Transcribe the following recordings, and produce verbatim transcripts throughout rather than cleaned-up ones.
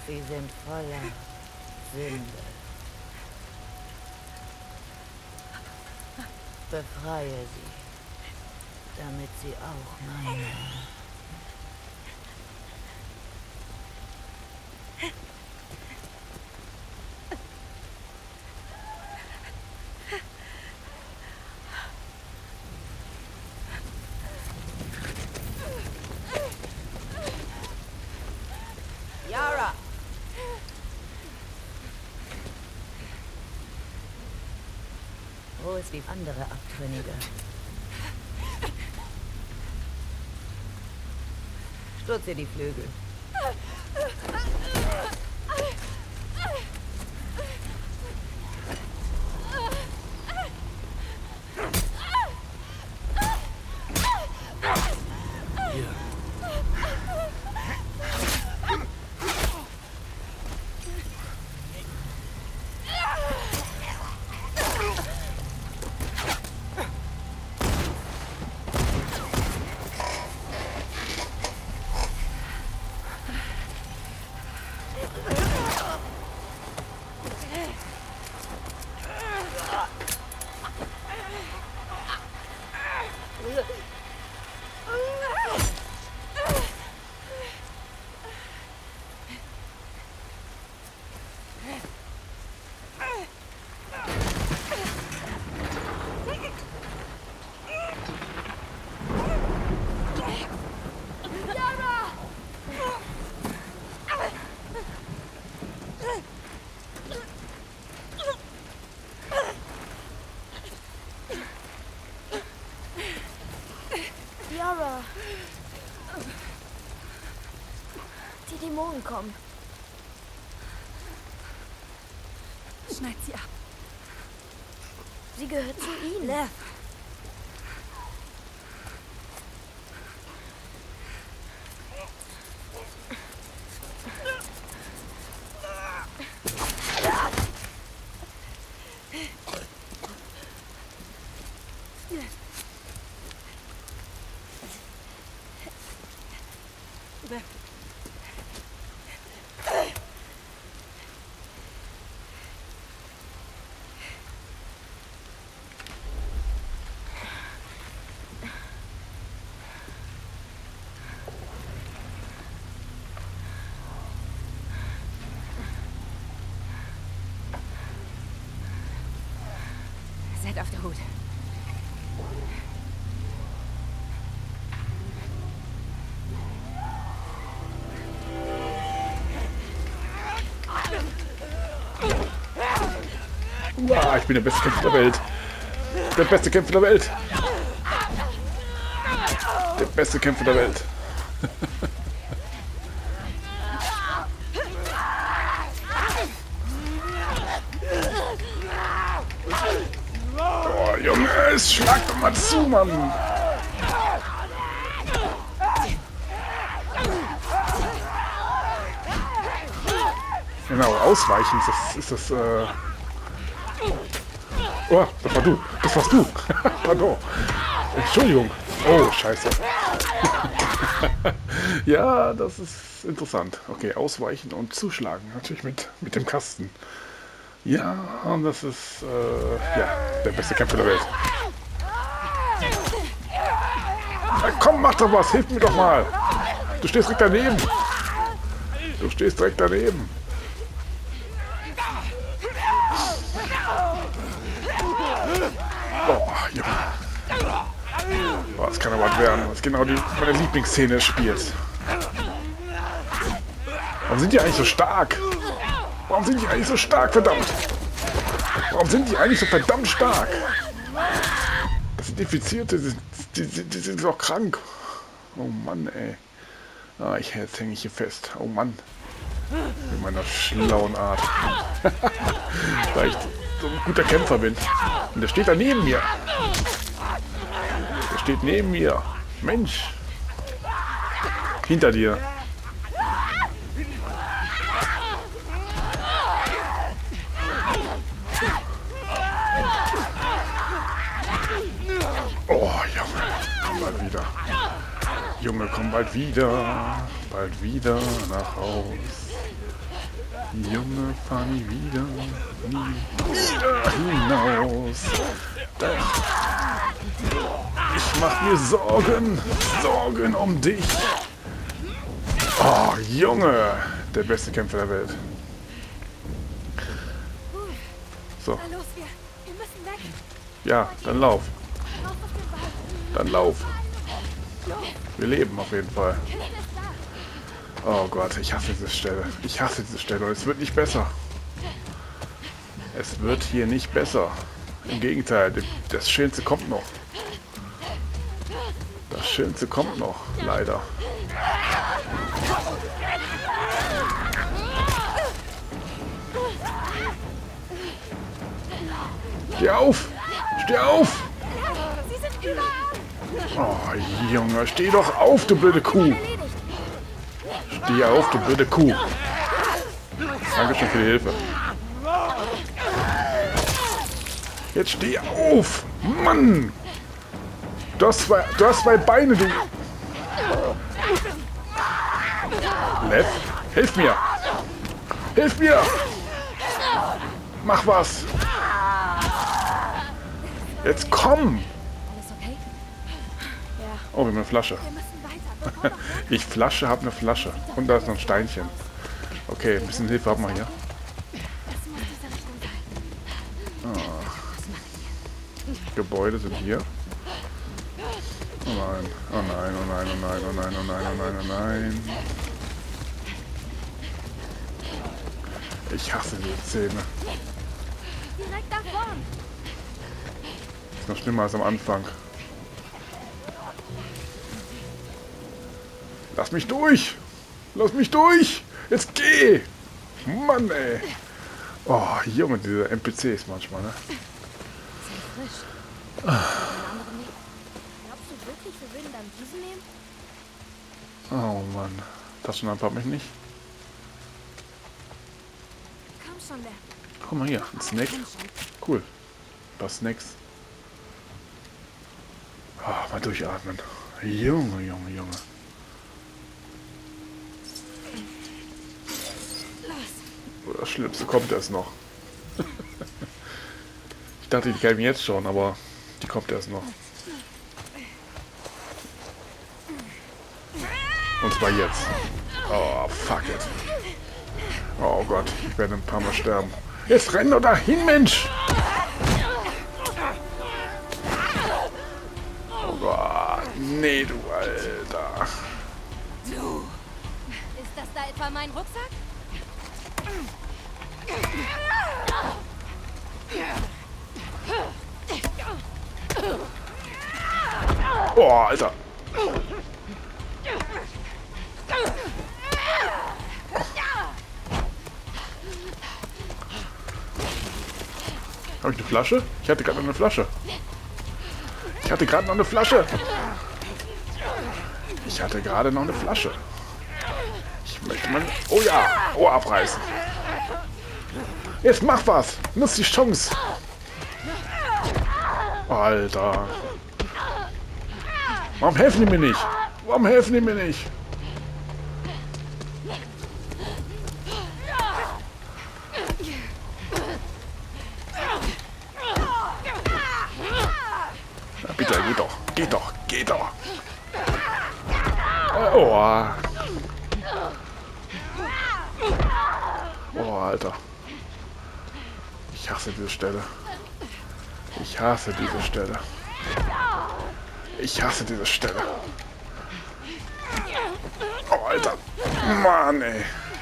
Sie sind voller Sünde. Befreie sie, damit sie auch meine. Yara! Wo ist die andere Abtrünnige? Stutze die Flügel. Yara. Die Dämonen kommen. Schneid sie ab. Sie gehört zu ihnen. Lev. Seid auf der Hut. Ah, ich bin der beste Kämpfer der Welt. Der beste Kämpfer der Welt. Der beste Kämpfer der Welt. Oh, Junge, schlag doch mal zu, Mann. Genau, ausweichen ist das, ist das äh oh, das war du. Das warst du. Pardon. Entschuldigung. Oh, scheiße. Ja, das ist interessant. Okay, ausweichen und zuschlagen. Natürlich mit, mit dem Kasten. Ja, und das ist äh, ja, der beste Kämpfer der Welt. Na komm, mach doch was. Hilf mir doch mal. Du stehst direkt daneben. Du stehst direkt daneben. Oh, ja. Oh, das kann aber was werden. Das ist genau die meine Lieblingsszene des Spiels. Warum sind die eigentlich so stark? Warum sind die eigentlich so stark, verdammt? Warum sind die eigentlich so verdammt stark? Das sind Infizierte, die, die, die, die sind doch krank. Oh Mann, ey. Ah, ich, jetzt hänge ich hier fest. Oh Mann. Mit meiner schlauen Art. Weil ich so ein guter Kämpfer bin. Und der steht da neben mir. Der steht neben mir. Mensch. Hinter dir. Oh, Junge. Komm bald wieder. Junge, komm bald wieder. Bald wieder nach Haus. Junge, fahr nie wieder, nie wieder hinaus. Ich mach mir Sorgen, Sorgen um dich. Oh, Junge, der beste Kämpfer der Welt. So, Na los, wir, wir müssen weg. ja, dann lauf, Raus aus dem Wald. dann lauf. Wir leben auf jeden Fall. Kiste ist da. Oh Gott, ich hasse diese Stelle. Ich hasse diese Stelle und es wird nicht besser. Es wird hier nicht besser. Im Gegenteil, das Schönste kommt noch. Das Schönste kommt noch, leider. Steh auf! Steh auf! Sie sind überall. Oh, Junge, steh doch auf, du blöde Kuh! Steh auf, du blöde Kuh! Dankeschön für die Hilfe. Jetzt steh auf! Mann! Du hast zwei, du hast zwei Beine, du... Lev, hilf mir! Hilf mir! Mach was! Jetzt komm! Alles okay? Ja, Oh, wir haben eine Flasche. wir müssen weiter. Bevor noch mehr Ich Flasche, hab eine Flasche. Und da ist noch ein Steinchen. Okay, ein bisschen Hilfe haben wir hier. das muss diese Richtung sein. Gebäude sind hier. Oh nein, oh nein, oh nein, oh nein, oh nein, oh nein, oh nein, oh nein. Ich hasse diese Szene. Direkt da vorn. Ist noch schlimmer als am Anfang. Lass mich durch! Lass mich durch! Jetzt geh! Mann, ey! Oh, Junge, diese N P Cs manchmal, ne? Frisch. Einen anderen Weg. Glaubst du wirklich, wir würden dann diesen nehmen? Oh Mann. Taschenlampe hab ich nicht. Komm schon, Lev. Guck mal hier, ein Snack. Komm schon. Cool. Ein paar Snacks. Oh, mal durchatmen. Junge, Junge, Junge. Los. Das Schlimmste kommt erst noch. Ich dachte, die kämen jetzt schon, aber die kommt erst noch. Und zwar jetzt. Oh, fuck it. Oh Gott, ich werde ein paar Mal sterben. Jetzt renn doch dahin, Mensch! Oh Gott, nee, du Alter. Du. Ist das da etwa mein Rucksack? Oh, Alter. Habe ich eine Flasche? Ich hatte gerade noch eine Flasche. Ich hatte gerade noch eine Flasche. Ich hatte gerade noch eine Flasche. Ich möchte mal... Oh ja! Oh, abreißen. Jetzt mach was! Nutz die Chance! Alter. Warum helfen die mir nicht? Warum helfen die mir nicht? Na bitte, geht doch. Geht doch. Geht doch. Oh. Oh, Alter. Ich hasse diese Stelle. Ich hasse diese Stelle. Ich hasse diese Stelle. Oh, Alter. Mann, ey.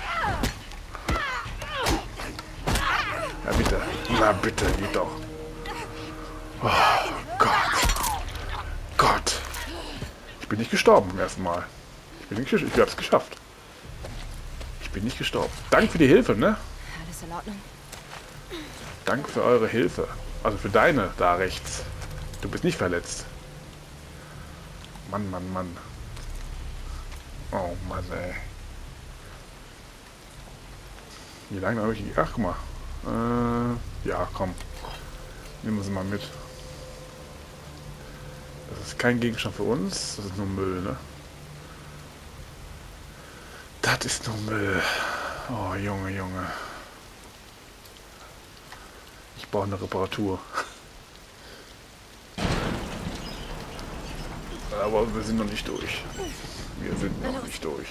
Na bitte. Na bitte, geht doch. Oh Gott. Gott. Ich bin nicht gestorben beim ersten Mal. Ich bin nicht gestorben. Ich hab's geschafft. Ich bin nicht gestorben. Danke für die Hilfe, ne? Alles in Ordnung. Danke für eure Hilfe. Also für deine da rechts. Du bist nicht verletzt. Mann, Mann, Mann. Oh Mann, ey. Wie lange habe ich... Ach, guck mal. Äh, ja, komm. Nehmen wir sie mal mit. Das ist kein Gegenstand für uns. Das ist nur Müll, ne? Das ist nur Müll. Oh, Junge, Junge. Ich brauche eine Reparatur. Aber wir sind noch nicht durch. Wir sind noch nicht durch.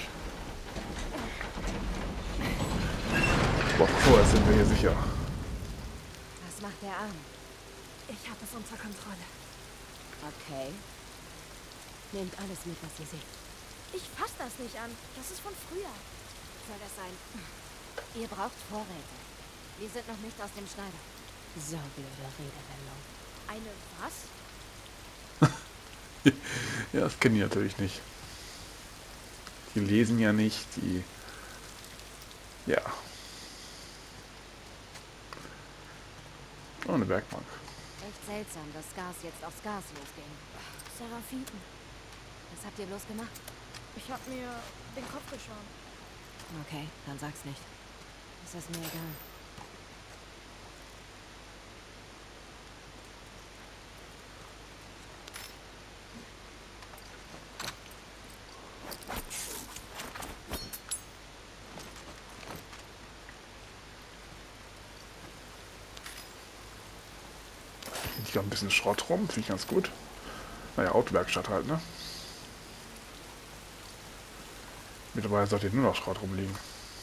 Aber vorher sind wir hier sicher. Was macht der Arm? Ich habe es unter Kontrolle. Okay. Nehmt alles mit, was ihr seht. Ich fass das nicht an. Das ist von früher. Soll das sein? Ihr braucht Vorräte. Wir sind noch nicht aus dem Schneider. So blöde Redewendung. Eine was? Ja, das kennen die natürlich nicht. Die lesen ja nicht, die... Ja. Oh, eine Werkbank. Echt seltsam, dass Gas jetzt aufs Gas losging. Seraphiten. Was habt ihr bloß gemacht? Ich habe mir den Kopf geschoren. Okay, dann sag's nicht. Es ist mir egal. Hier ein bisschen Schrott rum, finde ich ganz gut. Naja, Autowerkstatt halt, ne? Mittlerweile sollte hier nur noch Schrott rumliegen.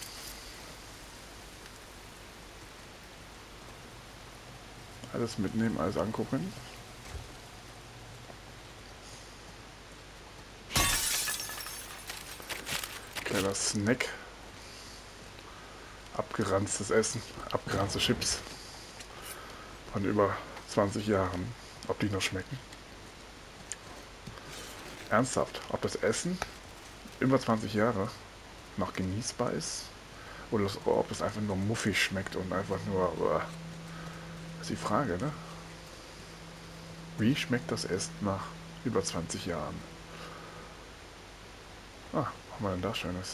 Alles mitnehmen, alles angucken. Kleiner Snack. Abgeranztes Essen, abgeranzte Chips. Von über zwanzig Jahren. Ob die noch schmecken? Ernsthaft, ob das Essen über zwanzig Jahre noch genießbar ist? Oder ob es einfach nur muffig schmeckt und einfach nur... Uh, das ist die Frage, ne? Wie schmeckt das Essen nach über zwanzig Jahren? Ah, was haben wir denn da Schönes?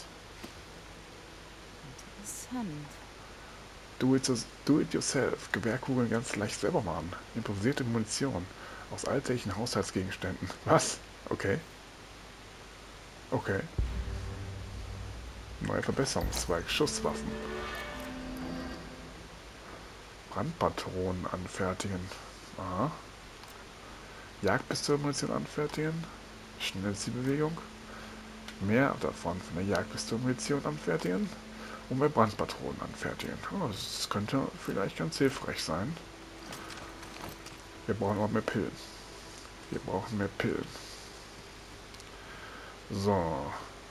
Interessant. Do it, do it yourself. Gewehrkugeln ganz leicht selber machen. Improvisierte Munition aus alltäglichen Haushaltsgegenständen. Was? Okay. Okay. Neuer Verbesserungszweig. Schusswaffen. Brandpatronen anfertigen. Aha. Jagdpistolenmunition anfertigen. Schnellzielbewegung. Mehr davon von der Jagdpistolenmunition anfertigen. Und bei Brandpatronen anfertigen. Oh, das könnte vielleicht ganz hilfreich sein. Wir brauchen auch mehr Pillen. Wir brauchen mehr Pillen. So.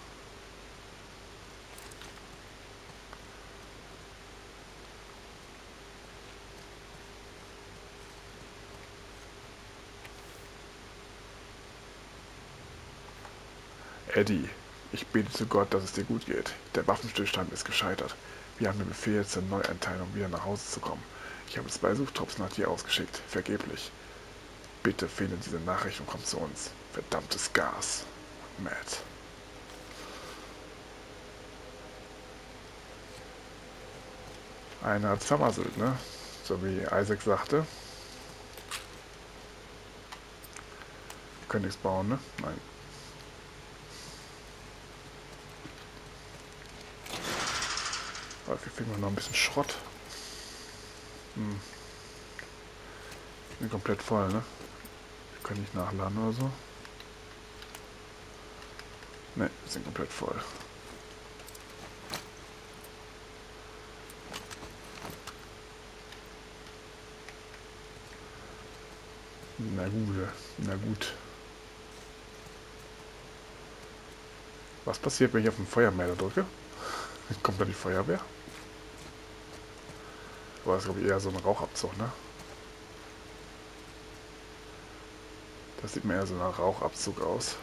Eddie, ich bete zu Gott, dass es dir gut geht. Der Waffenstillstand ist gescheitert. Wir haben den Befehl zur Neueinteilung, wieder nach Hause zu kommen. Ich habe zwei Suchtrupps nach dir ausgeschickt. Vergeblich. Bitte finde diese Nachricht und komm zu uns. Verdammtes Gas. Matt. Einer hat's vermasselt, ne? So wie Isaac sagte. Wir können nichts bauen, ne? Nein. Aber wir finden noch ein bisschen Schrott. Hm. Ich bin komplett voll, ne? Wir können nicht nachladen oder so. Ne, wir sind komplett voll. Na gut, na gut. Was passiert, wenn ich auf den Feuermelder drücke? Kommt da die Feuerwehr? Aber das ist, glaube ich, eher so ein Rauchabzug, ne? Das sieht mir eher so nach Rauchabzug aus.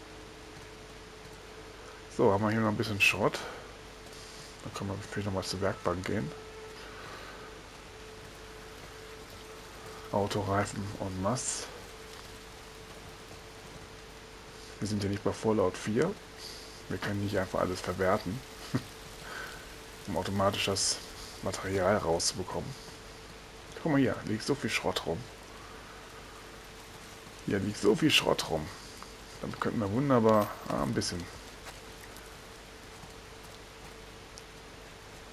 So, haben wir hier noch ein bisschen Schrott. Dann können wir vielleicht noch mal zur Werkbank gehen. Autoreifen en masse. Wir sind hier nicht bei Fallout vier. Wir können nicht einfach alles verwerten, um automatisch das Material rauszubekommen. Guck mal hier, liegt so viel Schrott rum. Hier liegt so viel Schrott rum. Damit könnten wir wunderbar ah, ein bisschen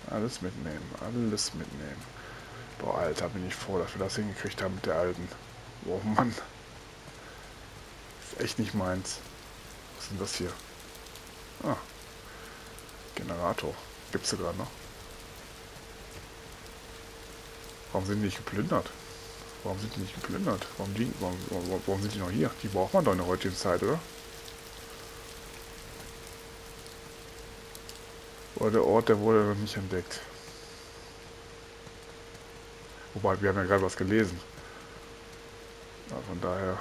Alles mitnehmen, alles mitnehmen. Boah, Alter, bin ich froh, dass wir das hingekriegt haben mit der alten. Oh Mann. Ist echt nicht meins. Was ist denn das hier? Ah. Generator. Gibt's sogar noch. Warum sind die nicht geplündert? Warum sind die nicht geplündert? Warum, die, warum, warum, warum sind die noch hier? Die braucht man doch in der heutigen Zeit, oder? Oder der Ort, der wurde noch nicht entdeckt. Wobei, wir haben ja gerade was gelesen. Ja, von daher...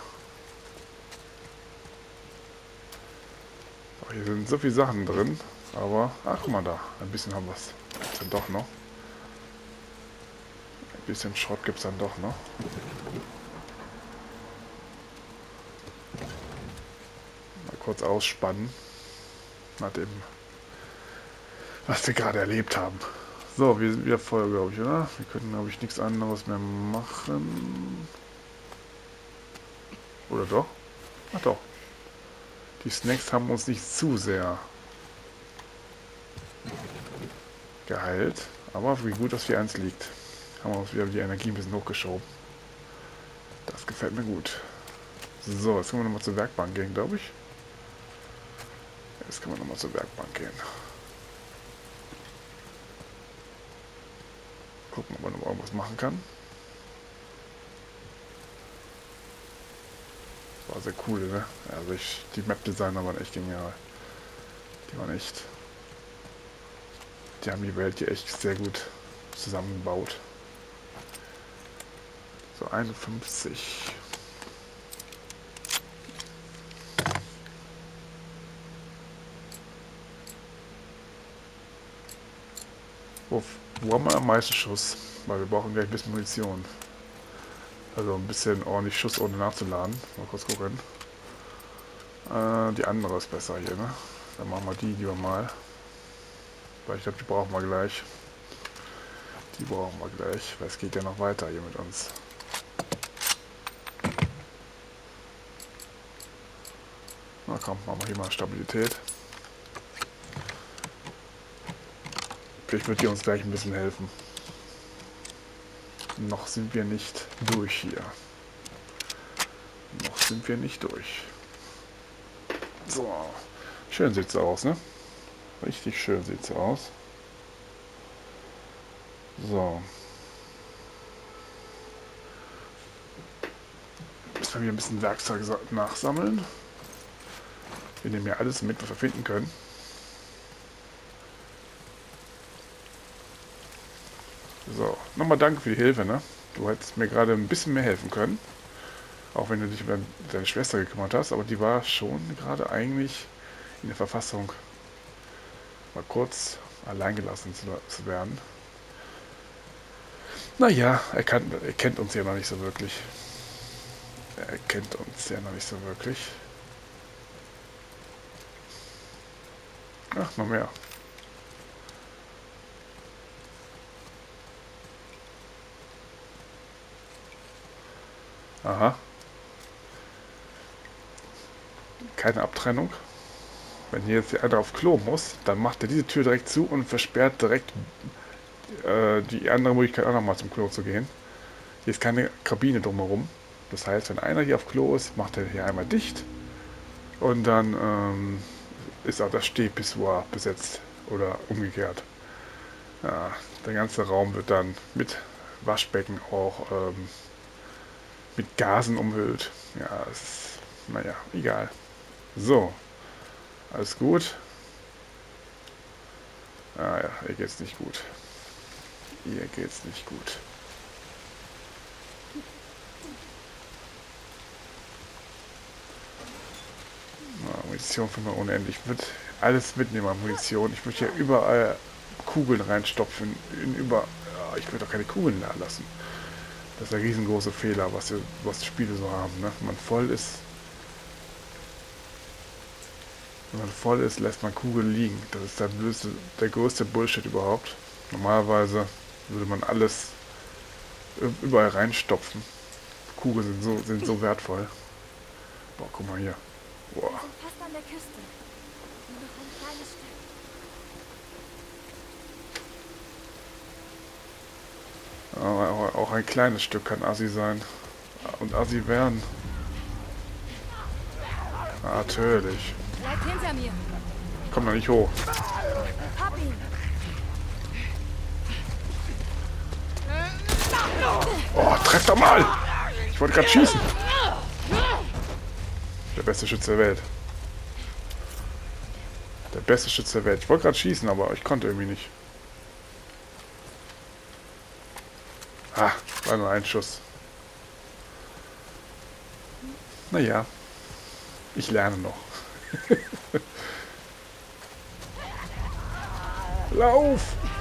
So, hier sind so viele Sachen drin, aber... Ach, guck mal da. Ein bisschen haben wir es. Dann doch noch. Ein bisschen Schrott gibt es dann doch noch. Mal kurz ausspannen. Nach dem... was wir gerade erlebt haben. So, wir sind wieder voll, glaube ich, oder? Wir können, glaube ich, nichts anderes mehr machen. Oder doch? Ach doch. Die Snacks haben uns nicht zu sehr geheilt. Aber wie gut, dass hier eins liegt. Haben wir uns wieder die Energie ein bisschen hochgeschoben. Das gefällt mir gut. So, jetzt können wir nochmal zur Werkbank gehen, glaube ich. Jetzt können wir nochmal zur Werkbank gehen. Gucken, ob man noch irgendwas machen kann. Das war sehr cool, ne? Also ich, die Map-Designer waren echt genial. Die waren echt... Die haben die Welt hier echt sehr gut zusammengebaut. So, einundfünfzig. Wo, wo haben wir am meisten Schuss? Weil wir brauchen gleich ein bisschen Munition. Also ein bisschen ordentlich Schuss ohne nachzuladen. Mal kurz gucken. Äh, die andere ist besser hier, ne? Dann machen wir die lieber mal. Weil ich glaube, die brauchen wir gleich. Die brauchen wir gleich, weil es geht ja noch weiter hier mit uns. Na komm, machen wir hier mal Stabilität. Vielleicht wird die uns gleich ein bisschen helfen. Noch sind wir nicht durch hier. Noch sind wir nicht durch. So. Schön sieht's aus, ne? Richtig schön sieht's aus. So. Müssen wir wieder ein bisschen Werkzeug nachsammeln. Wir nehmen ja alles mit, was wir finden können. So, nochmal danke für die Hilfe, ne? Du hättest mir gerade ein bisschen mehr helfen können. Auch wenn du dich um deine Schwester gekümmert hast, aber die war schon gerade eigentlich in der Verfassung, mal kurz allein gelassen zu, zu werden. Naja, er, kann, er kennt uns ja noch nicht so wirklich. Er kennt uns ja noch nicht so wirklich. Ach, noch mehr. Aha. Keine Abtrennung. Wenn hier jetzt der andere auf Klo muss, dann macht er diese Tür direkt zu und versperrt direkt äh, die andere Möglichkeit auch nochmal zum Klo zu gehen. Hier ist keine Kabine drumherum. Das heißt, wenn einer hier auf Klo ist, macht er hier einmal dicht und dann ähm, ist auch das Stehpissoir besetzt oder umgekehrt. Ja, der ganze Raum wird dann mit Waschbecken auch ähm, mit Gasen umhüllt. Ja, es ist, naja, egal. So, alles gut. Ah ja, hier geht's nicht gut. Hier geht's nicht gut. Na, Munition finden wir unendlich. Ich würde alles mitnehmen an Munition. Ich möchte ja überall Kugeln reinstopfen. In über, ja, ich würde doch keine Kugeln da lassen. Das ist der riesengroße Fehler, was, wir, was die Spiele so haben. Ne? Wenn man voll ist, wenn man voll ist, lässt man Kugeln liegen. Das ist der, blödste, der größte Bullshit überhaupt. Normalerweise würde man alles überall reinstopfen. Kugeln sind so, sind so wertvoll. Boah, guck mal hier. Boah. Wir sind fast an der Küste. Nur noch ein kleines Stück. auch, auch ein kleines Stück kann Assi sein. Und Assi werden. Natürlich. Bleib hinter mir. Komm doch nicht hoch. Hab ihn. Oh, treff doch mal! Ich wollte gerade schießen. Der beste Schütze der Welt. Der beste Schütze der Welt. Ich wollte gerade schießen, aber ich konnte irgendwie nicht. Ah, war nur ein Schuss. Naja, ich lerne noch. Lauf!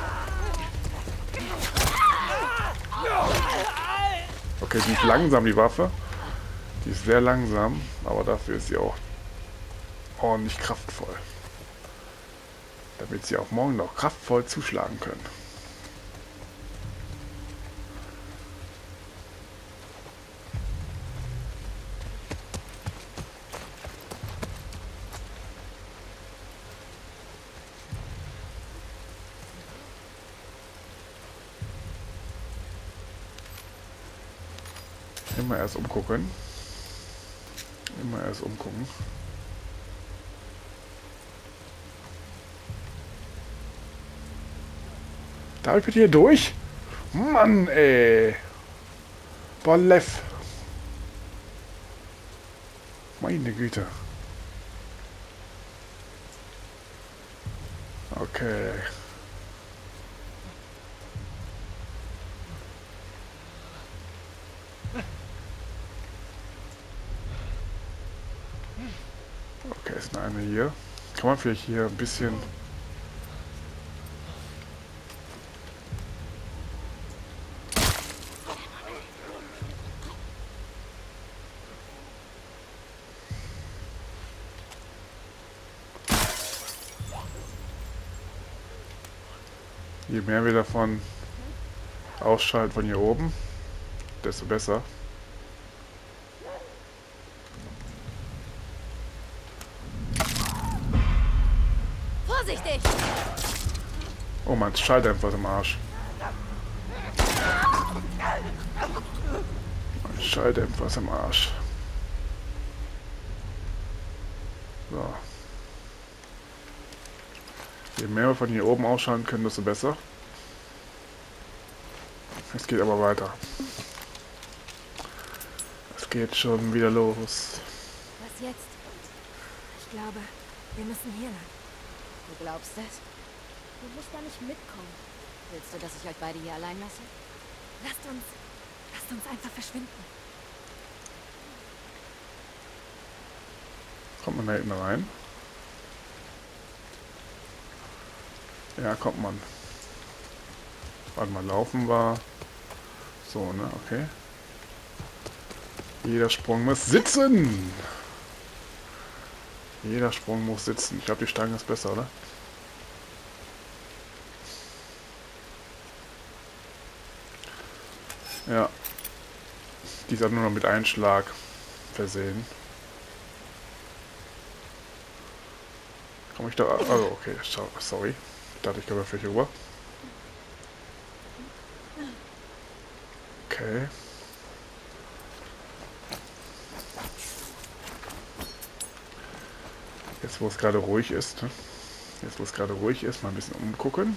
Okay, die ist langsam, die Waffe. Die ist sehr langsam, aber dafür ist sie auch ordentlich kraftvoll. Damit sie auch morgen noch kraftvoll zuschlagen können. Immer erst umgucken. Immer erst umgucken. Darf ich bitte hier durch? Mann, ey. Boah, Lev. Meine Güte. Okay. Okay, ist eine hier. Kann man vielleicht hier ein bisschen... Je mehr wir davon ausschalten von hier oben, desto besser. Vorsichtig! Oh, mein Schalldämpfer ist im Arsch. Mein Schalldämpfer ist im Arsch. So. Je mehr wir von hier oben ausschalten können, desto besser. Es geht aber weiter. Es geht schon wieder los. Was jetzt? Ich glaube, wir müssen hier lang. Du glaubst das? Du musst da nicht mitkommen. Willst du, dass ich euch beide hier allein lasse? Lasst uns... Lasst uns einfach verschwinden. Kommt man da hinten rein? Ja, kommt man. Warte mal, laufen war... So, ne? Okay. Jeder Sprung muss sitzen! Jeder Sprung muss sitzen. Ich glaube, die Stange ist besser, oder? Ja. Die ist halt nur noch mit Einschlag versehen. Komme ich da... Oh, okay. Sorry. Ich dachte, ich komme vielleicht rüber. Okay. Jetzt, wo es gerade ruhig ist, ne? Jetzt, wo es gerade ruhig ist, mal ein bisschen umgucken.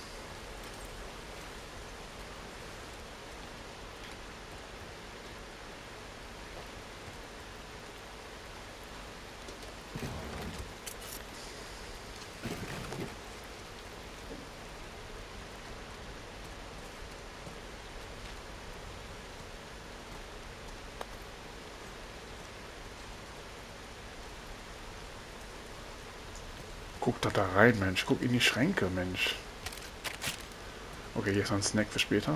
Guck doch da rein, Mensch. Guck in die Schränke, Mensch. Okay, hier ist noch ein Snack für später.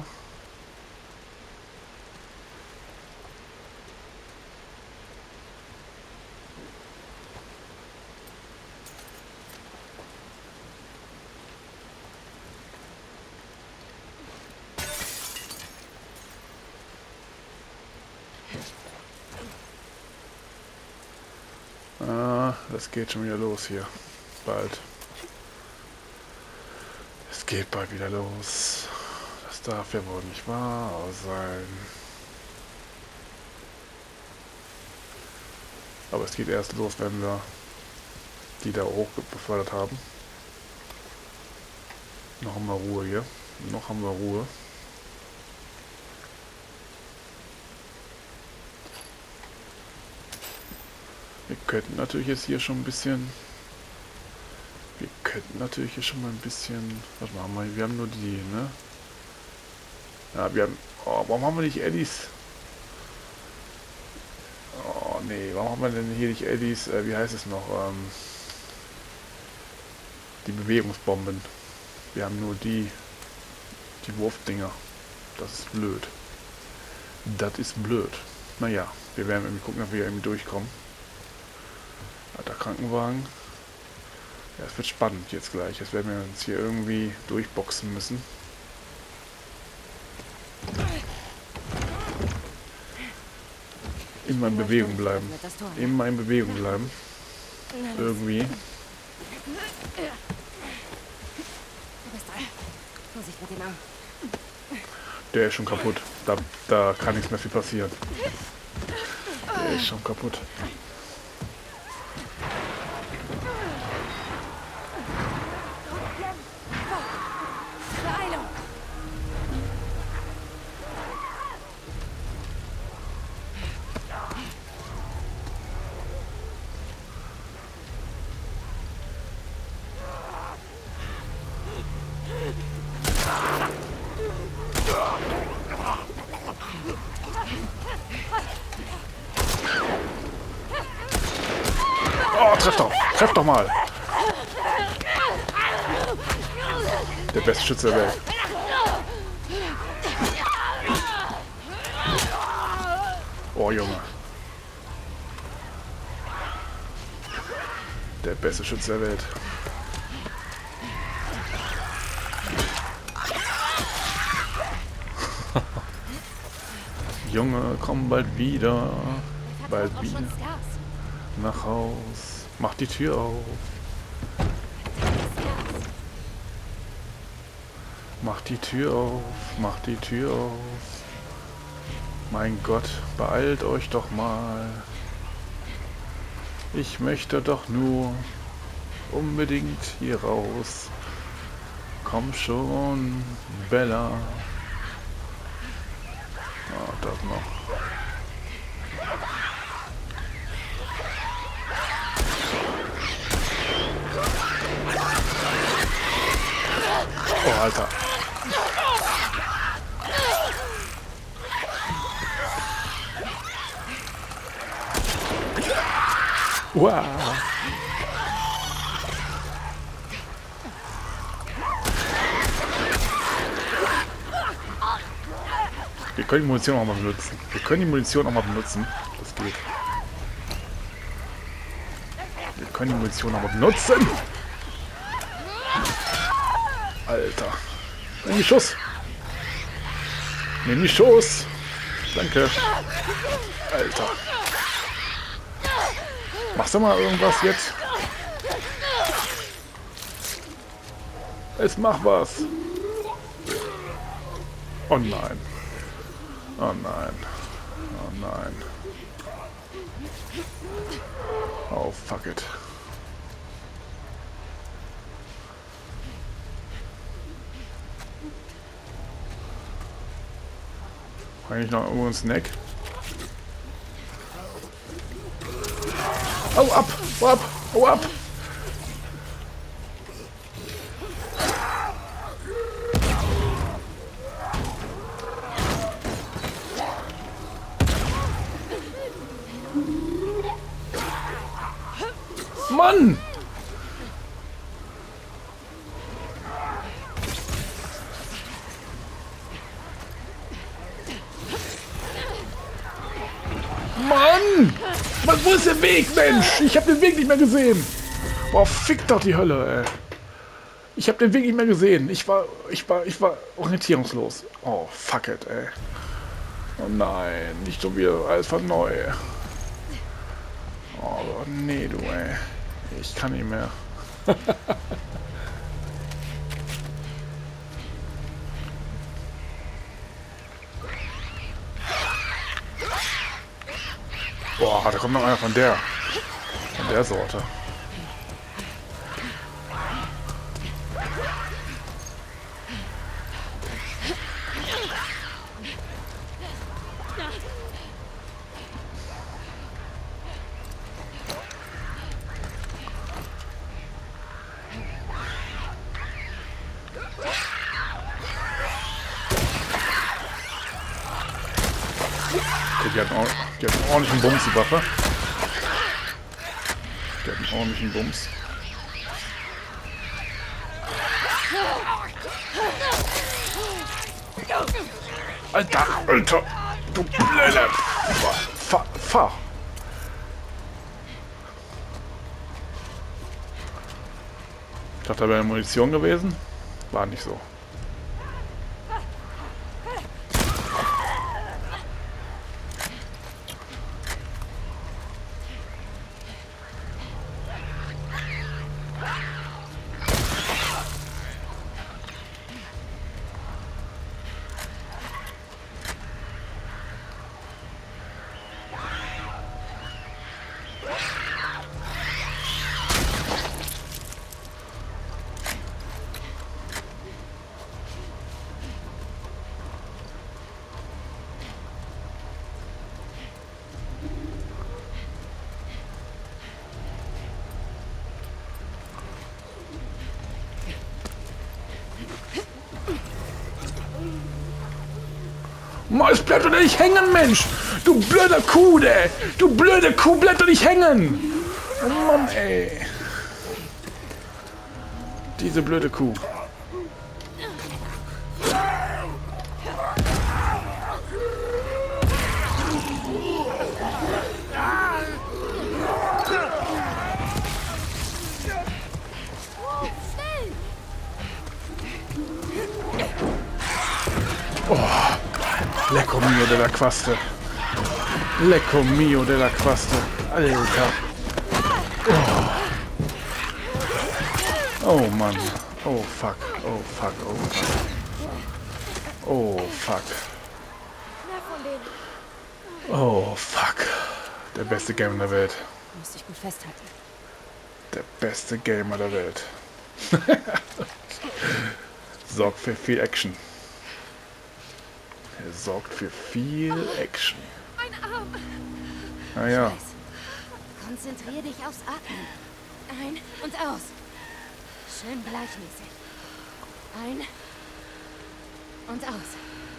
Ah, das geht schon wieder los hier. Bald. Es geht bald wieder los. Das darf ja wohl nicht wahr sein. Aber es geht erst los, wenn wir die da hoch befördert haben. Noch haben wir Ruhe hier. Noch haben wir Ruhe. Wir könnten natürlich jetzt hier schon ein bisschen... Wir könnten natürlich hier schon mal ein bisschen... Was machen wir? Wir haben nur die, ne? Ja, wir haben... Oh, warum haben wir nicht Eddies? Oh, nee. Warum haben wir denn hier nicht Eddies? Äh, wie heißt es noch? Ähm, die Bewegungsbomben. Wir haben nur die... Die Wurfdinger. Das ist blöd. Das ist blöd. Naja, wir werden irgendwie gucken, ob wir irgendwie durchkommen. Alter Krankenwagen. Ja, es wird spannend jetzt gleich. Jetzt werden wir uns hier irgendwie durchboxen müssen. Immer in Bewegung bleiben. Immer in Bewegung bleiben. Irgendwie. Du bist dran. Vorsicht mit dem Arm. Der ist schon kaputt. Da, da kann nichts mehr viel passieren. Der ist schon kaputt. Beeilung! Oh, treff doch! Treff doch mal! Der beste Schütze der Welt. Oh, Junge. Der beste Schütze der Welt. Junge, komm bald wieder. Bald wieder. Nach Haus. Mach die Tür auf. Mach die Tür auf. Mach die Tür auf. Mein Gott, beeilt euch doch mal. Ich möchte doch nur unbedingt hier raus. Komm schon, Bella. Ah, das noch. Oh, Alter. Wow. Wir können die Munition auch mal benutzen. Wir können die Munition auch mal benutzen. Das geht. Wir können die Munition auch mal benutzen. Alter. Nimm die Schuss. Nimm die Schuss. Danke. Alter. Machst du mal irgendwas jetzt? Es macht was. Oh nein. Oh nein. Oh nein. Oh fuck it. Eigentlich noch irgendwo ein Snack. Hau ab! Hau ab! Hau ab! Mann! Mann! Was, wo ist der Weg, Mensch? Ich habe den Weg nicht mehr gesehen. Boah, fick doch die Hölle, ey. Ich habe den Weg nicht mehr gesehen. Ich war, ich war, ich war orientierungslos. Oh, fuck it, ey. Oh nein, nicht so wieder alles von neu. Oh nee, du, ey. Ich kann nicht mehr. Ah, da kommt noch einer von der. Von der Sorte. Okay, die hat einen, die hat einen ordentlichen Bums, die Waffe. Die hat einen ordentlichen Bums. Alter, Alter, du Blöde! Fahr, fahr! Ich dachte, da wäre Munition gewesen. War nicht so. Maus, bleib doch nicht hängen, Mensch! Du blöder Kuh, ey! Du blöde Kuh, bleib doch nicht hängen! Oh Mann, ey! Diese blöde Kuh. Oh, lecco mio della Quaste. Lecco mio della Quaste. Alter. Oh. Oh Mann. Oh fuck. Oh fuck. Oh fuck. Oh fuck. Oh fuck. Der beste Gamer der Welt. Muss dich gut festhalten. Der beste Gamer der Welt. Sorgt für viel Action. Er sorgt für viel Action. Mein Arm! Naja. Konzentrier dich aufs Atmen. Ein und aus. Schön gleichmäßig. Ein und aus.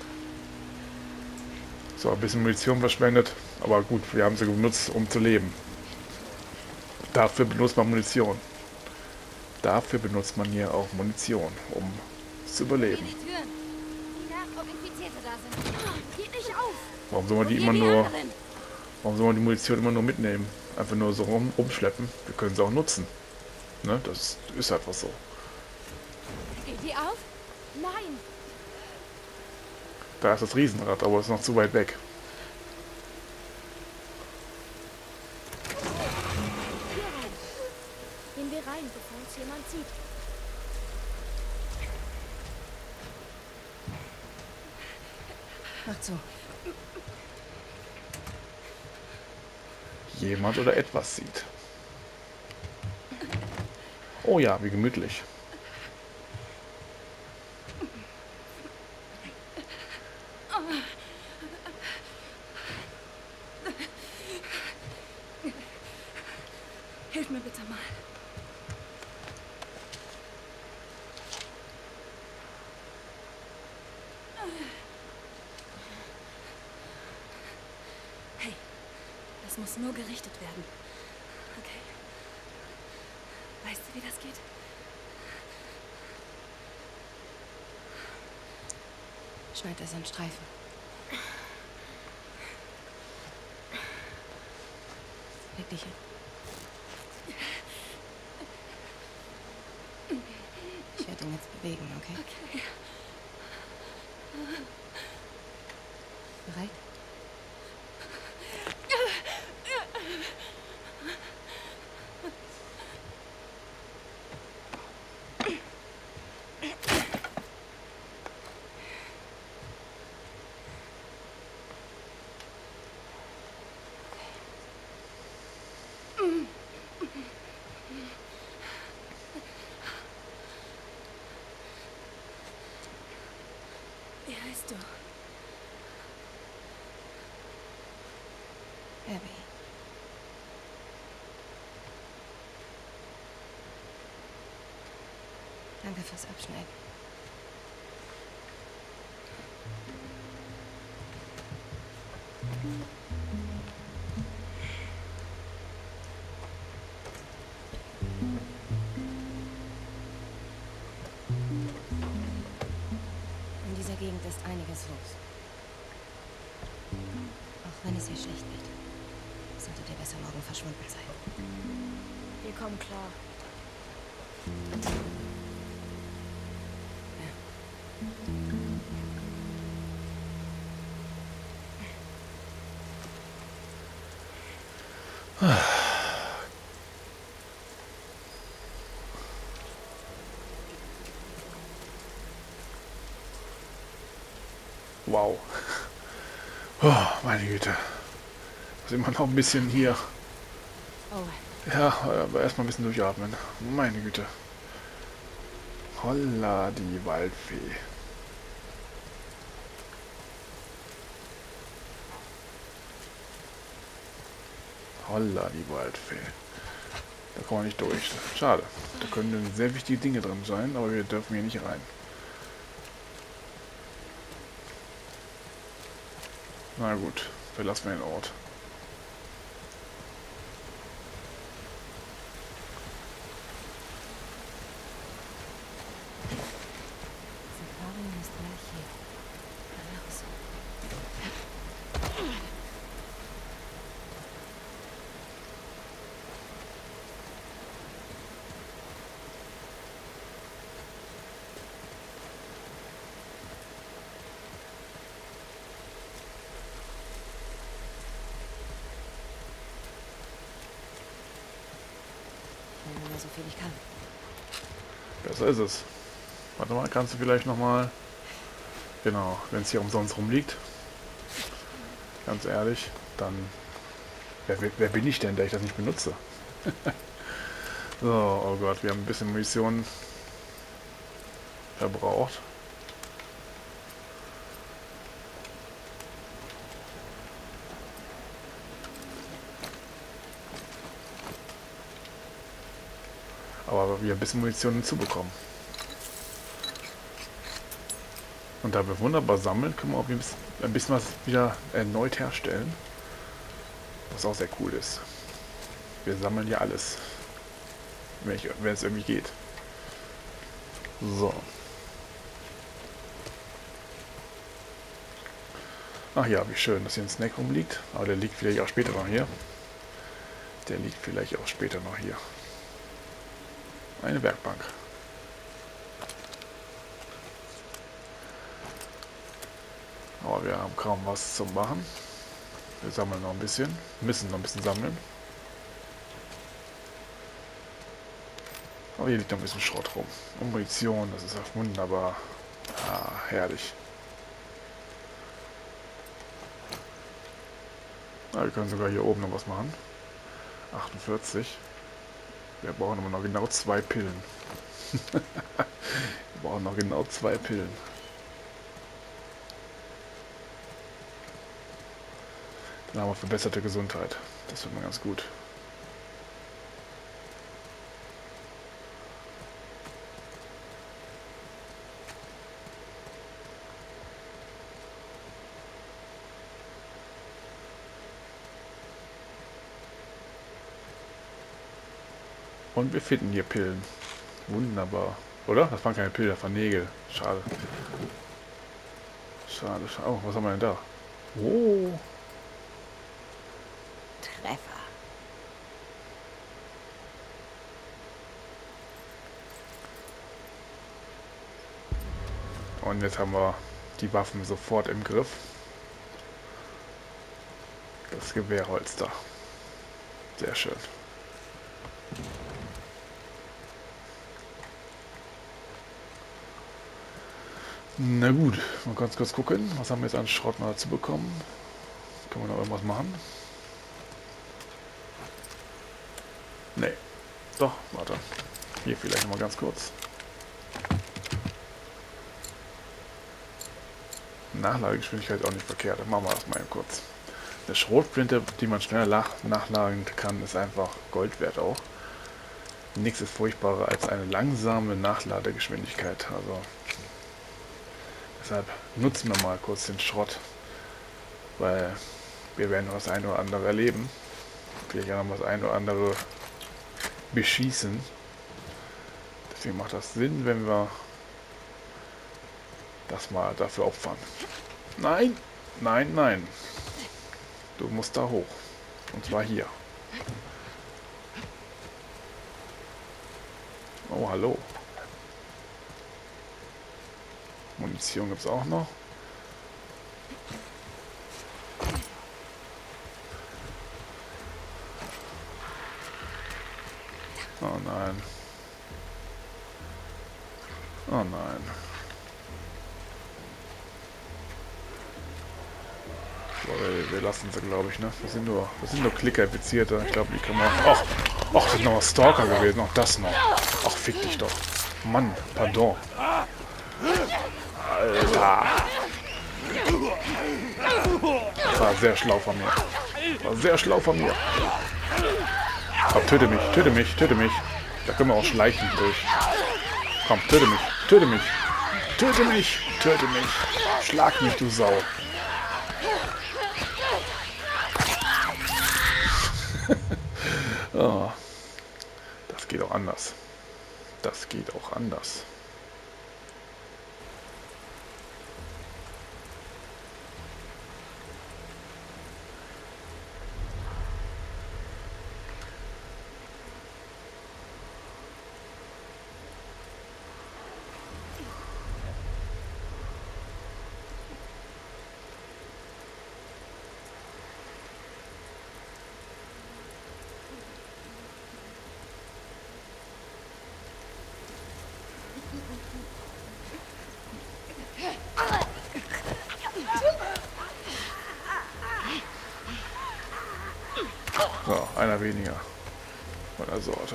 So, ein bisschen Munition verschwendet. Aber gut, wir haben sie benutzt, um zu leben. Dafür benutzt man Munition. Dafür benutzt man hier auch Munition, um zu überleben. Die Türen. Ob Infizierte da sind. Geht nicht auf. Warum soll man die immer nur... Warum soll man die Munition immer nur mitnehmen? Einfach nur so rum, rumschleppen. Wir können sie auch nutzen. Ne? Das ist einfach so. Geht die auf? Nein. Da ist das Riesenrad, aber es ist noch zu weit weg. Hier rein. Gehen wir rein, bevor uns jemand sieht. Macht so. Jemand oder etwas sieht. Oh ja, wie gemütlich. Hilf mir bitte mal. Hey, das muss nur gerichtet werden. Okay. Weißt du, wie das geht? Schneid das in Streifen. Leg dich hin. Ich werde ihn jetzt bewegen, okay? Okay. Bereit? Wie heißt du? Abby. Danke fürs Abschneiden. In dieser Gegend ist einiges los. Auch wenn es hier schlecht wird, solltet ihr besser morgen verschwunden sein. Wir kommen klar. Wow. Oh, meine Güte. Ist immer noch ein bisschen hier. Oh. Ja, aber erstmal ein bisschen durchatmen. Meine Güte. Holla, die Waldfee. Holla, die Waldfee. Da kommen wir nicht durch. Schade. Da können sehr wichtige Dinge drin sein, aber wir dürfen hier nicht rein. Na gut, verlassen wir den Ort. Safari ist gleich hier. Los. Ich nehme nur so viel ich kann. Besser ist es. Warte mal, kannst du vielleicht nochmal... Genau, wenn es hier umsonst rumliegt. Ganz ehrlich, dann... Wer, wer bin ich denn, der ich das nicht benutze? So, oh Gott, wir haben ein bisschen Munition verbraucht. Aber wir ein bisschen Munition hinzubekommen. Und da wir wunderbar sammeln, können wir auch ein bisschen was wieder erneut herstellen. Was auch sehr cool ist. Wir sammeln ja alles. Wenn, ich, wenn es irgendwie geht. So. Ach ja, wie schön, dass hier ein Snack rumliegt. Aber der liegt vielleicht auch später noch hier. Der liegt vielleicht auch später noch hier. Eine Werkbank. Aber wir haben kaum was zu machen. Wir sammeln noch ein bisschen. Müssen noch ein bisschen sammeln. Aber hier liegt noch ein bisschen Schrott rum. Und Munition, das ist auch wunderbar. Ah, herrlich. Ah, wir können sogar hier oben noch was machen. achtundvierzig. Wir brauchen aber noch genau zwei Pillen. Wir brauchen noch genau zwei Pillen. Dann haben wir verbesserte Gesundheit. Das wird mal ganz gut. Und wir finden hier Pillen. Wunderbar. Oder? Das waren keine Pillen, das waren Nägel. Schade. Schade, schade. Oh, was haben wir denn da? Oh. Treffer. Und jetzt haben wir die Waffen sofort im Griff. Das Gewehrholster. Sehr schön. Na gut, mal ganz kurz gucken. Was haben wir jetzt an Schrott noch dazu bekommen? Können wir noch irgendwas machen? Nee. Doch, warte. Hier vielleicht noch mal ganz kurz. Nachladegeschwindigkeit auch nicht verkehrt. Dann machen wir das mal eben kurz. Eine Schrotflinte, die man schneller nachladen kann, ist einfach Gold wert auch. Nichts ist furchtbarer als eine langsame Nachladegeschwindigkeit. Also deshalb nutzen wir mal kurz den Schrott, weil wir werden noch das eine oder andere erleben. Vielleicht auch noch das eine oder andere beschießen. Deswegen macht das Sinn, wenn wir das mal dafür opfern. Nein, nein, nein. Du musst da hoch. Und zwar hier. Oh, hallo. Munition gibt es auch noch. Oh nein. Oh nein. So, wir, wir lassen sie, glaube ich, ne? Wir sind nur, wir sind nur Klicker-Infizierte. Ich glaube, die können wir... Ach, ach, das ist noch ein Stalker gewesen. Auch das noch. Ach, fick dich doch. Mann, pardon. Alter. Das war sehr schlau von mir. Das war sehr schlau von mir. Komm, töte mich, töte mich, töte mich. Da können wir auch schleichen durch. Komm, töte mich, töte mich. Töte mich, töte mich. Schlag mich, du Sau. Oh, das geht auch anders. Das geht auch anders. So, einer weniger von der Sorte.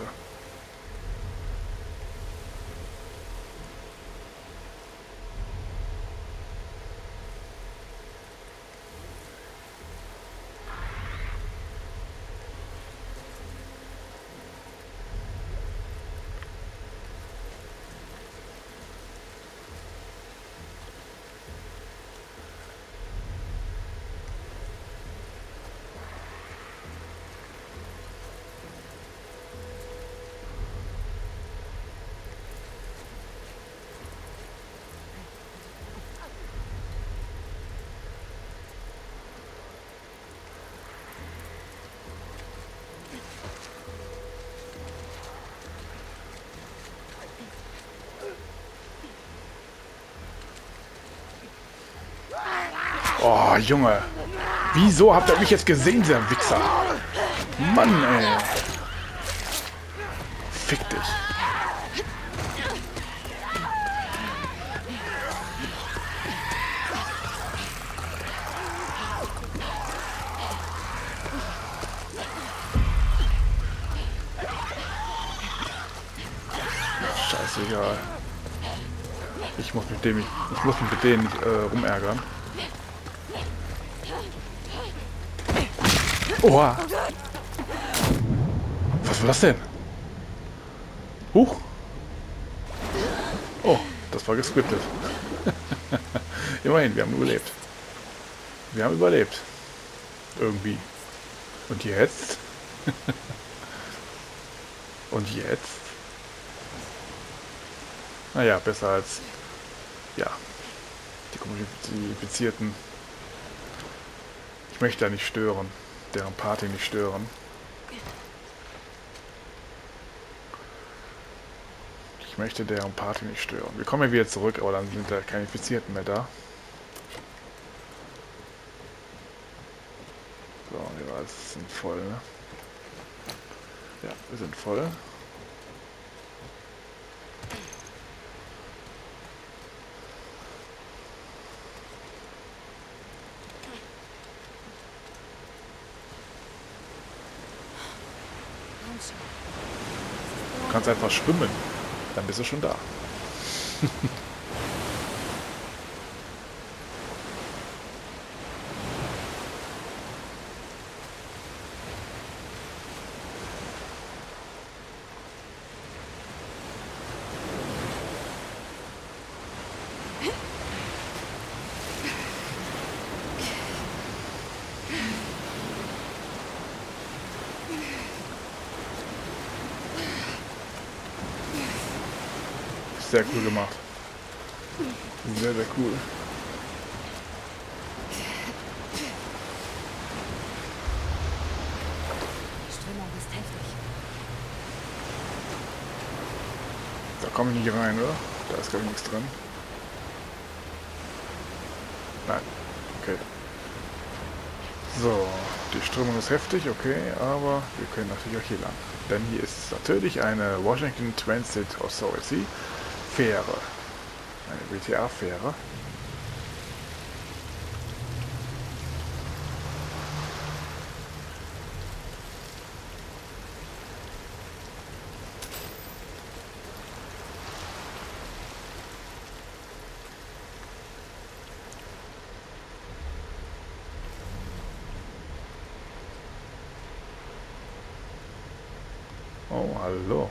Oh, Junge. Wieso habt ihr mich jetzt gesehen, der Wichser? Mann, ey. Fick dich. Scheißegal. Ich muss mit dem, ich, ich muss mich mit denen nicht äh, rumärgern. Oha! Was war das denn? Huch! Oh, das war gescriptet. Immerhin, wir haben überlebt. Wir haben überlebt. Irgendwie. Und jetzt? Und jetzt? Naja, besser als... Ja. Die Infizierten. Ich möchte da nicht stören. Deren Party nicht stören. Ich möchte deren Party nicht stören. Wir kommen ja wieder zurück, aber dann sind da keine Infizierten mehr da. So, wir sind voll, ne? Ja, wir sind voll. Du kannst einfach schwimmen, dann bist du schon da. Sehr cool gemacht. Sehr, sehr cool. Die Strömung ist heftig. Da komme ich nicht rein, oder? Da ist gar nichts drin. Nein. Okay. So, die Strömung ist heftig, okay, aber wir können natürlich auch hier lang. Denn hier ist natürlich eine Washington Transit Authority Fähre. Eine W T A-Fähre. Oh, hallo.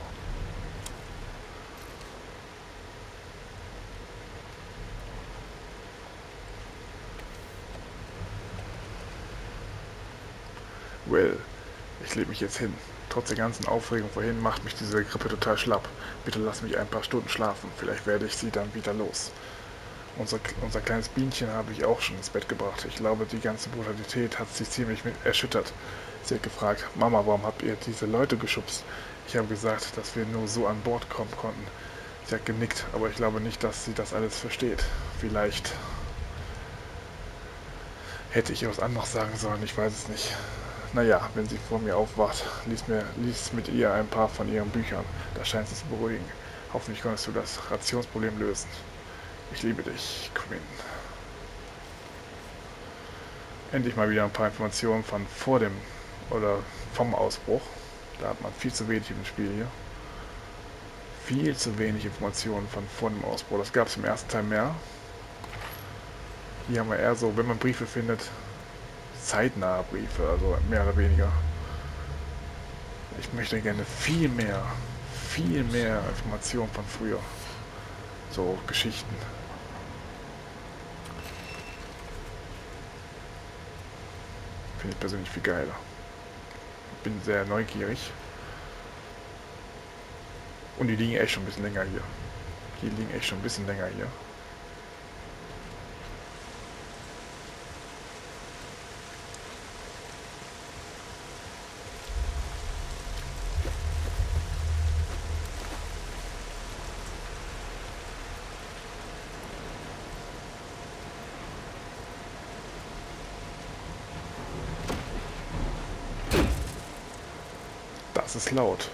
Well, ich lege mich jetzt hin. Trotz der ganzen Aufregung vorhin macht mich diese Grippe total schlapp. Bitte lass mich ein paar Stunden schlafen. Vielleicht werde ich sie dann wieder los. Unser, unser kleines Bienchen habe ich auch schon ins Bett gebracht. Ich glaube, die ganze Brutalität hat sie ziemlich mit erschüttert. Sie hat gefragt, Mama, warum habt ihr diese Leute geschubst? Ich habe gesagt, dass wir nur so an Bord kommen konnten. Sie hat genickt, aber ich glaube nicht, dass sie das alles versteht. Vielleicht hätte ich was anderes sagen sollen, ich weiß es nicht. Naja, wenn sie vor mir aufwacht, lies, mir, lies mit ihr ein paar von ihren Büchern. Das scheint sie zu beruhigen. Hoffentlich konntest du das Rationsproblem lösen. Ich liebe dich, Quinn. Endlich mal wieder ein paar Informationen von vor dem oder vom Ausbruch. Da hat man viel zu wenig im Spiel hier. Viel zu wenig Informationen von vor dem Ausbruch. Das gab es im ersten Teil mehr. Hier haben wir eher so, wenn man Briefe findet, zeitnahe Briefe, also mehr oder weniger. Ich möchte gerne viel mehr, viel mehr Informationen von früher. So Geschichten. Finde ich persönlich viel geiler. Bin sehr neugierig. Und die liegen echt schon ein bisschen länger hier. Die liegen echt schon ein bisschen länger hier. Das ist laut.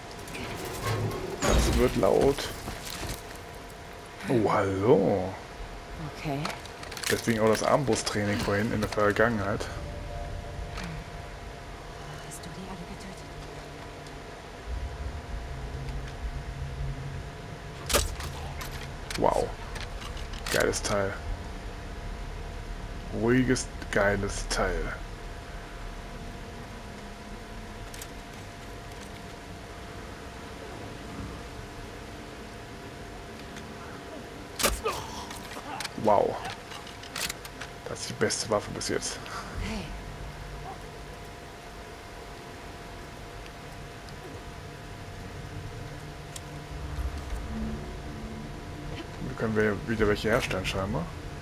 Das wird laut. Oh, hallo. Okay. Deswegen auch das Armbrusttraining vorhin in der Vergangenheit. Hast du die alle getötet? Wow. Geiles Teil. Ruhiges, geiles Teil. Wow. Das ist die beste Waffe bis jetzt. Hey. Da können wir wieder welche herstellen scheinbar.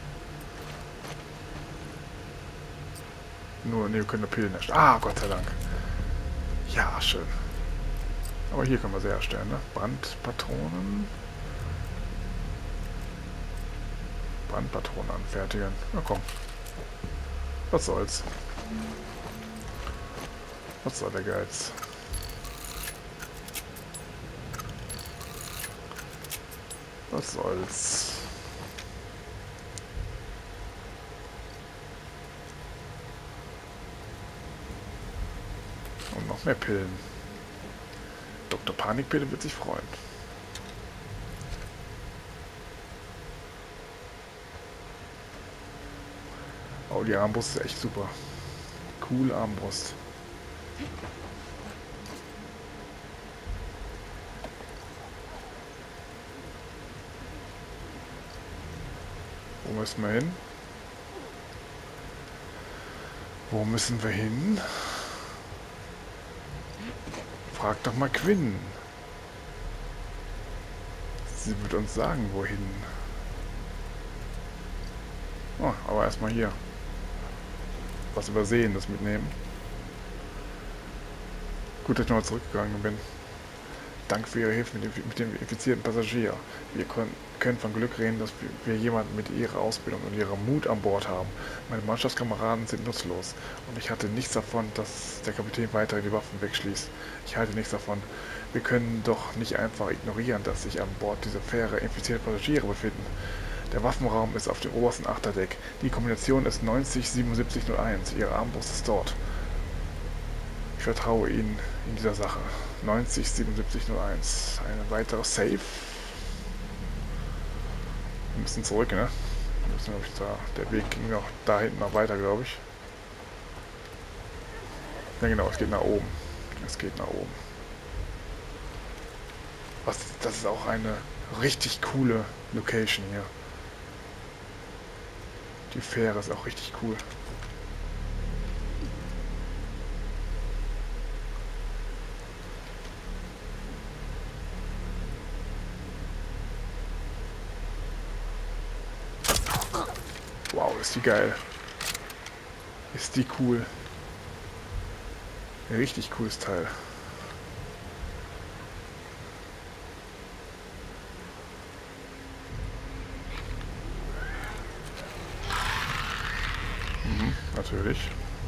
Nur, ne, wir können nur Pillen herstellen. Ah, Gott sei Dank. Ja, schön. Aber hier können wir sie herstellen, ne? Brandpatronen. Brandpatronen anfertigen. Na komm. Was soll's. Was soll der Geiz? Was soll's. Und noch mehr Pillen. Doktor Panikpille wird sich freuen. Oh, die Armbrust ist echt super. Cool Armbrust. Wo müssen wir hin? Wo müssen wir hin? Frag doch mal Quinn. Sie wird uns sagen, wohin. Oh, aber erstmal hier. Was übersehen, das mitnehmen. Gut, dass ich nochmal zurückgegangen bin. Dank für Ihre Hilfe mit dem, mit dem infizierten Passagier. Wir können, können von Glück reden, dass wir jemanden mit Ihrer Ausbildung und Ihrem Mut an Bord haben. Meine Mannschaftskameraden sind nutzlos und ich hatte nichts davon, dass der Kapitän weiter die Waffen wegschließt. Ich halte nichts davon. Wir können doch nicht einfach ignorieren, dass sich an Bord dieser Fähre infizierte Passagiere befinden. Der Waffenraum ist auf dem obersten Achterdeck. Die Kombination ist neunzig siebenundsiebzig null eins. Ihre Armbrust ist dort. Ich vertraue Ihnen in dieser Sache. neunzig siebenundsiebzig null eins. Eine weitere Safe. Wir müssen zurück, ne? Wir müssen, glaube ich, da. Der Weg ging noch da hinten noch weiter, glaube ich. Ja genau, es geht nach oben. Es geht nach oben. Was, das ist auch eine richtig coole Location hier. Die Fähre ist auch richtig cool. Wow, ist die geil. Ist die cool. Ein richtig cooles Teil. Mhm, natürlich.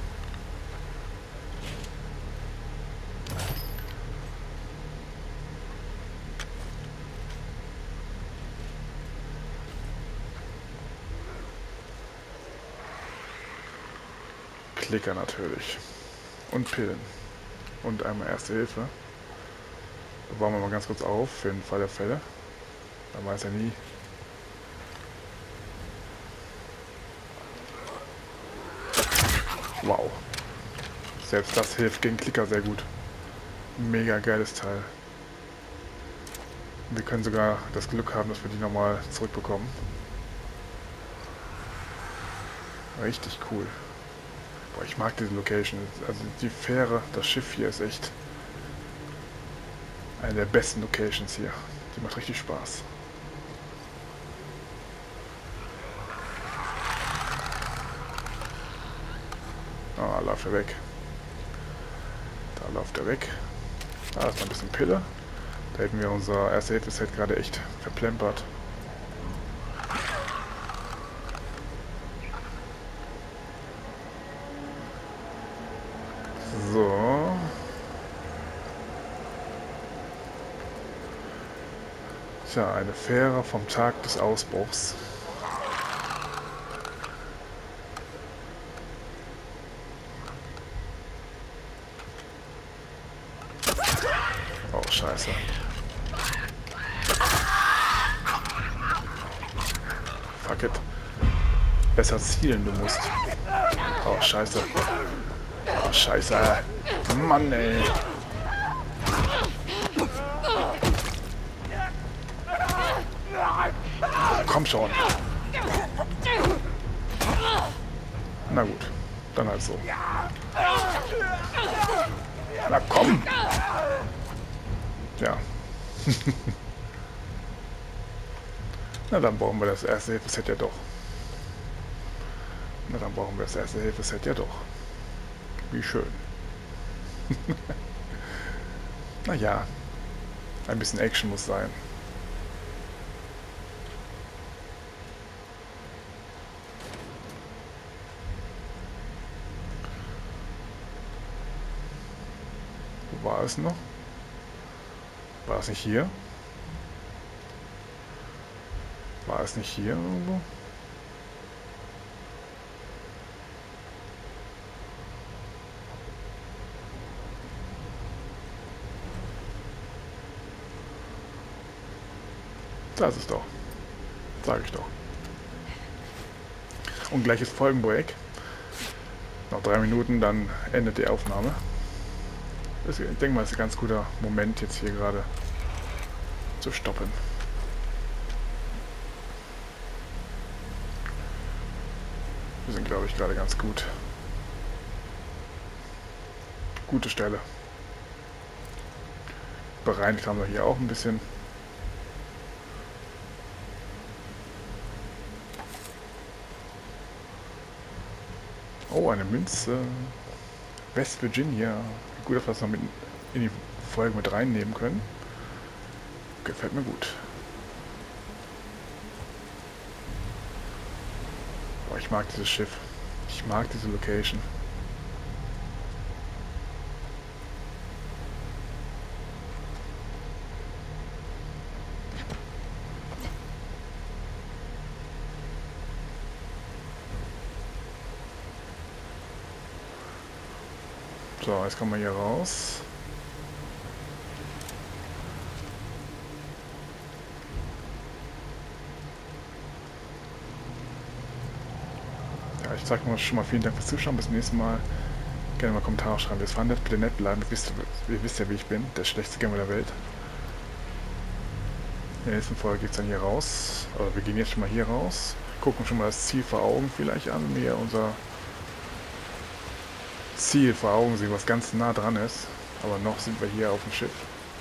Klicker natürlich. Und Pillen. Und einmal Erste Hilfe. Da bauen wir mal ganz kurz auf, für den Fall der Fälle. Man weiß ja nie. Wow. Selbst das hilft gegen Klicker sehr gut. Mega geiles Teil. Wir können sogar das Glück haben, dass wir die nochmal zurückbekommen. Richtig cool. Boah, ich mag diese Location. Also die Fähre, das Schiff hier ist echt eine der besten Locations hier. Die macht richtig Spaß. Ah, läuft er weg. Da läuft er weg. Da ist noch ein bisschen Pille. Da hätten wir unser Erste-Hilfe-Set gerade echt verplempert. So. Tja, eine Fähre vom Tag des Ausbruchs. Oh, scheiße. Fuck it. Besser zielen, du musst. Oh, scheiße. Oh, scheiße. Mann, ey. Komm schon. Na gut. Dann halt so. Na komm. Ja. Na, dann brauchen wir das Erste-Hilfe-Set ja doch. Na, dann brauchen wir das Erste-Hilfe-Set ja doch. Wie schön. Naja, ein bisschen Action muss sein. Wo war es noch? War es nicht hier? War es nicht hier irgendwo? Da ist es doch. Sag ich doch. Und gleiches Folgenbreak. Noch drei Minuten, dann endet die Aufnahme. Ich denke mal, es ist ein ganz guter Moment, jetzt hier gerade zu stoppen. Wir sind, glaube ich, gerade ganz gut. Gute Stelle. Bereinigt haben wir hier auch ein bisschen. Oh, eine Münze. West Virginia. Gut, dass wir das noch mit in die Folge mit reinnehmen können. Gefällt mir gut. Oh, ich mag dieses Schiff. Ich mag diese Location. So, jetzt kommen wir hier raus. Ja, ich sage mal schon mal vielen Dank fürs Zuschauen. Bis zum nächsten Mal. Gerne mal Kommentare schreiben, wie es fandet. Bitte nett bleiben. Ihr wisst, ihr wisst ja, wie ich bin. Der schlechteste Gamer der Welt. In der nächsten Folge geht es dann hier raus. Also wir gehen jetzt schon mal hier raus. Gucken schon mal das Ziel vor Augen vielleicht an. Mir unser Ziel vor Augen sehen, was ganz nah dran ist. Aber noch sind wir hier auf dem Schiff.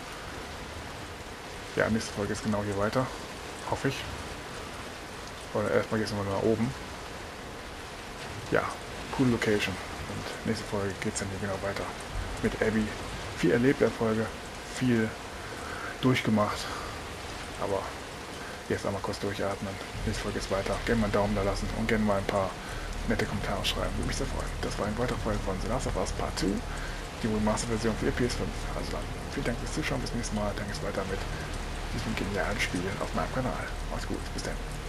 Ja, nächste Folge ist genau hier weiter. Hoffe ich. Oder erstmal geht es nochmal nach oben. Ja, coole Location. Und nächste Folge geht es dann hier genau weiter. Mit Abby. Viel erlebt in der Folge. Viel durchgemacht. Aber jetzt einmal kurz durchatmen. Nächste Folge geht es weiter. Gerne mal einen Daumen da lassen und gerne mal ein paar nette Kommentare schreiben. Würde mich sehr freuen. Das war eine weitere Folge von The Last of Us Part zwei. Die Remaster-Version für P S fünf. Also dann vielen Dank fürs Zuschauen. Bis zum nächsten Mal. Dann geht es weiter mit diesem genialen Spiel auf meinem Kanal. Macht's gut. Bis dann.